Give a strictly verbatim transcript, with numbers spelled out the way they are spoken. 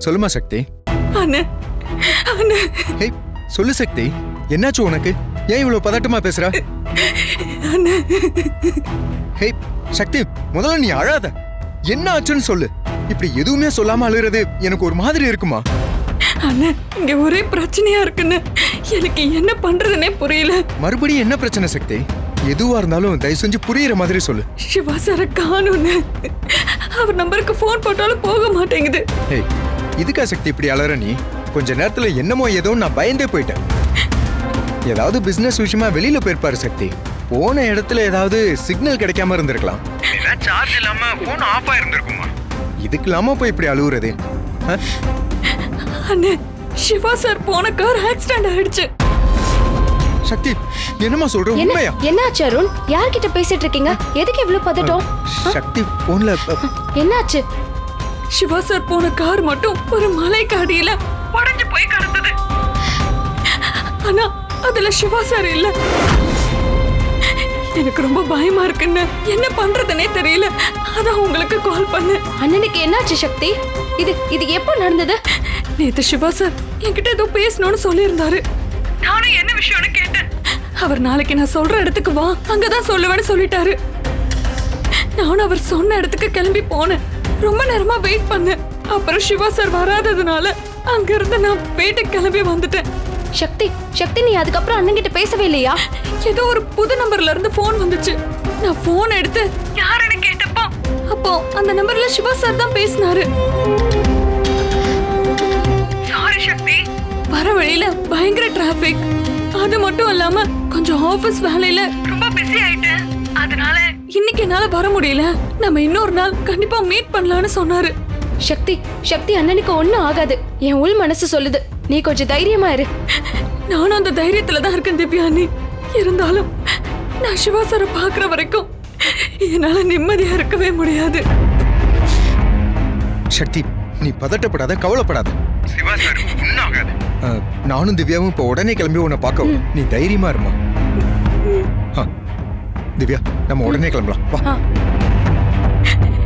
சொல்லுமா சக்தி. அண்ணே அண்ணே ஹே சொல்லு சக்தி, என்னாச்சு உனக்கு? ஏன் இவ்வளவு பதட்டமா பேசுற? அண்ணே ஹே சக்தி, முதல்ல நீ அழாத. என்ன ஆச்சுன்னு சொல்லு. இப்படி எதுவுமே சொல்லாம அழுகிறது எனக்கு ஒரு மாதிரி இருக்குமா? அண்ணே இங்க ஒரே பிரச்சனையா இருக்குன்னு எனக்கு என்ன பண்றதுன்னே புரியல. மறுபடியும் என்ன பிரச்சனை சக்தி? எதுவா இருந்தாலும் தயவு செஞ்சு புரியுற மாதிரி சொல்லு. சிவா சார காணும்னு அவர் நம்பருக்கு போன் போட்டாலும் போக மாட்டேங்குது. ஹே இதுக்கா சக்தி இப்படி அலற நீ? கொஞ்ச நேரத்துல என்னமோ ஏதோ நான் பயந்தே போயிட்டேன். ஏதாவது பிசினஸ் விஷயமா வெளியில போயிருப்பாரு சக்தி. போன இடத்துல ஏதாவது சிக்னல் கிடைக்காம இருந்திருக்கலாம். சார்ஜ் இல்லாம போன் ஆஃப் ஆயிருந்திருக்குமா? இதுக்கு இல்லாம போய் இப்படி அழுகுறது? அண்ணே சிவா சார் போன கார் ஆக்சிடென்ட் ஆயிடுச்சு. சக்தி என்னமா சொல்ற? உண்மையா? என்னாச்சு அருண்? யார்கிட்ட பேசிட்டு இருக்கீங்க? எதுக்கு இவ்ளோ பதட்டம்? சக்தி போன்ல என்னாச்சு? சிவா சார் போன கார் மட்டும் ஒரு மலைக்கு அடியில உடைஞ்சு போய் கிடந்தது. ஆனா அதுல சிவா சார் இல்ல. எனக்கு ரொம்ப பயமா இருக்குன்னு என்ன பண்றதுன்னே தெரியல. அதான் உங்களுக்கு கால் பண்ண. அண்ணனுக்கு என்னாச்சு சக்தி? இது இது எப்போ நடந்தது? நேத்து சிவா சார் என்கிட்ட ஏதோ பேசணும்னு சொல்லியிருந்தாரு. நானும் என்ன விஷயம்னு கேட்டேன். அவர் நாளைக்கு நான் சொல்ற இடத்துக்கு வா, அங்கதான் சொல்லுவேன்னு சொல்லிட்டாரு. நானும் அவர் சொன்ன இடத்துக்கு கிளம்பி போனேன். ரொம்ப நேரமா வெயிட் பண்ணேன். அப்புறம் சிவா சார் வராததுனால அங்க இருந்து நான் வீட்டுக்கு கிளம்பி வந்துட்டேன். சக்தி சக்தி நீ அதுக்கப்புறம் அண்ணன் கிட்ட பேசவே இல்லையா? ஏதோ ஒரு புது நம்பர்ல இருந்து போன் வந்துச்சு. நான் போன் எடுத்து யாருன்னு கேட்டப்போ அப்போ அந்த நம்பர்ல சிவா சார் தான் பேசினாரு. சாரி சக்தி, வர வழியில பயங்கர டிராபிக். அது மட்டும் இல்லாம கொஞ்சம் ஆபீஸ் வேலையில ரொம்ப பிஸி ஆயிட்டேன். அதனால இன்னைக்கு என்னால வர முடியல. நம்ம இன்னொரு நாள் கண்டிப்பா மீட் பண்ணலாம்னு சொன்னாரு. சக்தி சக்தி அண்ணனுக்கு ஒண்ணும் ஆகாது. என் உள் மனசு சொல்லுது. நீ கொஞ்சம் தைரியமா இரு. நானும் அந்த தைரியத்துல தான் இருக்கேன் திவ்யானி. இருந்தாலும் நான் சிவா சாரை பாக்குற வரைக்கும் என்னால நிம்மதியா இருக்கவே முடியாது. சக்தி நீ பதட்டப்படாத, கவலைப்படாத. சிவா சார் ஒண்ணும் ஆகாது. நானும் திவ்யாவும் இப்ப உடனே கிளம்பி உன்னை பார்க்க. நீ தைரியமா இருமா. திவ்யா நம்ம உடனே கிளம்பலாம் வா.